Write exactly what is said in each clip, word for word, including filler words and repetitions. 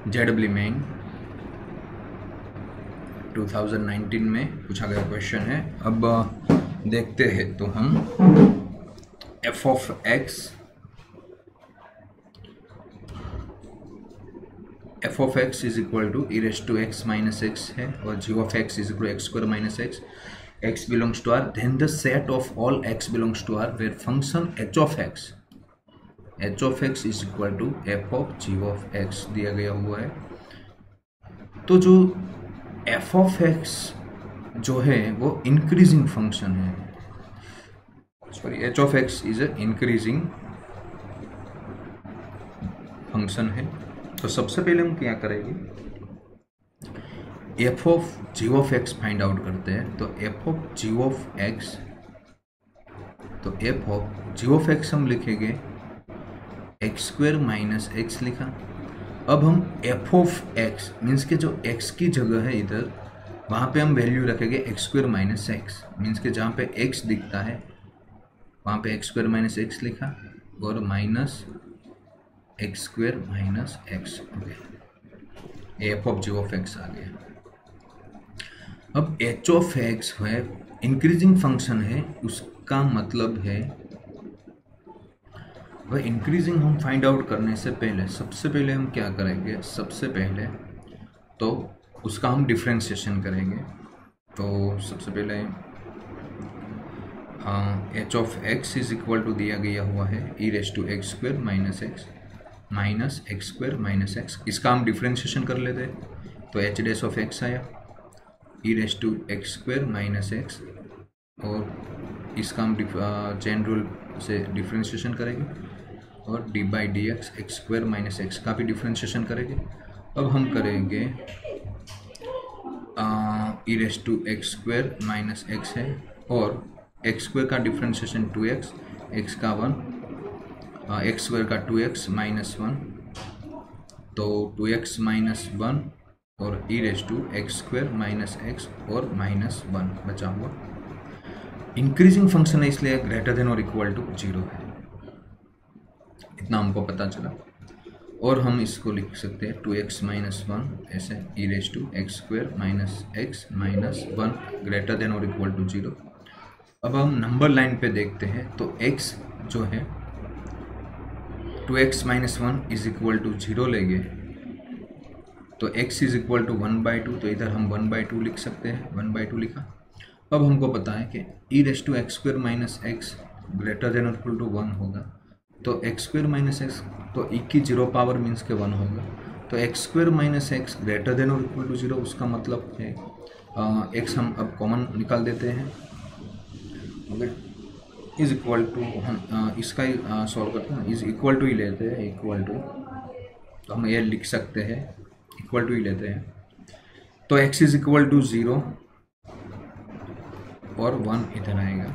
JW main दो हज़ार उन्नीस में पूछा गया क्वेश्चन है। अब देखते हैं तो हम f of x f of x is equal to e raise to x minus x है और g of x is equal to x square minus x, x belongs to R, then the set of all x belongs to R where function h of x h of x is equal to f of g of x दिया गया हुआ है। तो जो F of x जो है वो increasing function है, sorry h of x is a increasing function है। तो सबसे पहले हम क्या करेंगे, f of g of x find out करते हैं। तो f of g of x, तो f of g of x हम लिखेंगे एक्स स्क्वायर माइनस एक्स लिखा। अब हम एफ ऑफ एक्स मीन्स के जो एक्स की जगह है इधर, वहाँ पे हम वैल्यू रखेंगे x square minus x, means के जहाँ पे एक्स दिखता है वहाँ पे एक्स स्क्वायर माइनस एक्स लिखा और minus x square minus x हो गया, f of g of x आ गया। अब एच ऑफ एक्स है इंक्रीजिंग फंक्शन है, उसका मतलब है वह इंक्रीजिंग हम फाइंड आउट करने से पहले सबसे पहले हम क्या करेंगे, सबसे पहले तो उसका हम डिफ्रेंशिएशन करेंगे। तो सबसे पहले h of x is equal to दिया गया हुआ है e raise to x square minus x minus x square minus x, इसका हम डिफ्रेंशिएशन कर लेते हैं। तो एच डेस ऑफ एक्स आया e raise to x square minus x और इसका हम चेन रूल से डिफ्रेंशिएशन करेंगे और d by d x x square minus x का भी डिफ्रेंशिएशन करेंगे। अब हम करेंगे e raise to x square minus x है और एक्स स्क्वायर का डिफ्रेंशिएशन टू एक्स, एक्स का वन, एक्स स्क्वायर का टू एक्स माइनस वन, तो टू एक्स माइनस वन और e raise to x square minus x और minus one बचा हुआ। इंक्रीजिंग फंक्शन है इसलिए ग्रेटर देन और इक्वल टू जीरो है, इतना हमको पता चला। और हम इसको लिख सकते हैं टू एक्स माइनस वन ऐसे e raise to x square minus x minus one greater than और इक्वल टू जीरो। अब हम नंबर लाइन पे देखते हैं तो x जो है two x minus one is equal to zero लेंगे तो x is equal to one by two, तो इधर हम वन बाई टू लिख सकते हैं, वन बाई टू लिखा। अब हमको पता है कि e raise to x square minus x greater than और इक्वल टू वन होगा, तो एक्स स्क्वायर माइनस एक्स तो ई की जीरो पावर मीन्स के वन होगा, तो x square minus x greater than और इक्वल टू जीरो, उसका मतलब है एक्स हम अब कॉमन निकाल देते हैं, ओके इज इक्वल टू हम आ, इसका ही सॉल्व करते हैं, इज इक्वल टू ही लेते हैं, इक्वल टू तो हम ये लिख सकते हैं इक्वल टू ही लेते हैं। तो x is equal to zero और वन इधर आएगा।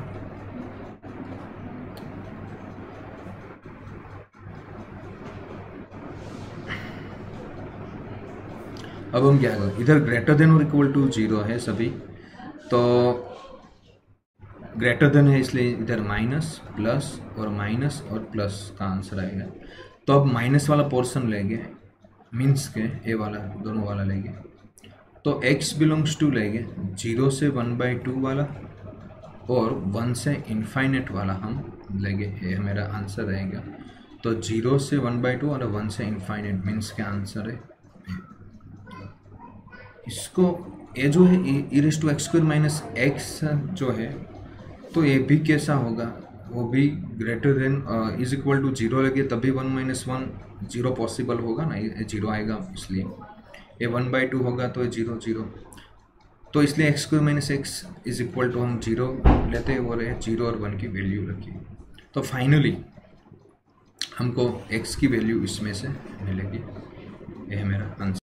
अब हम क्या करें, इधर ग्रेटर देन और इक्वल टू जीरो है सभी, तो ग्रेटर देन है इसलिए इधर माइनस प्लस और माइनस और प्लस का आंसर आएगा। तो अब माइनस वाला पोर्शन लेंगे, मीन्स के ए वाला दोनों वाला लेंगे, तो x बिलोंग्स टू लेंगे जीरो से वन बाई टू वाला और वन से इनफाइनेट वाला हम लेंगे, ये मेरा आंसर रहेगा। तो जीरो से वन बाई टू और वन से इनफाइनेट मीन्स के आंसर है इसको ए जो है e raise to x square minus x जो है, तो ये भी कैसा होगा, वो भी greater than is equal to zero लगे तभी one minus one zero possible होगा ना, ये जीरो आएगा इसलिए ये वन बाई टू होगा तो ये जीरो जीरो, तो इसलिए x square minus x is equal to हम जीरो लेते हैं और ये जीरो और वन की वैल्यू रखिए। तो फाइनली हमको एक्स की वैल्यू इसमें से मिलेगी, यह है मेरा आंसर।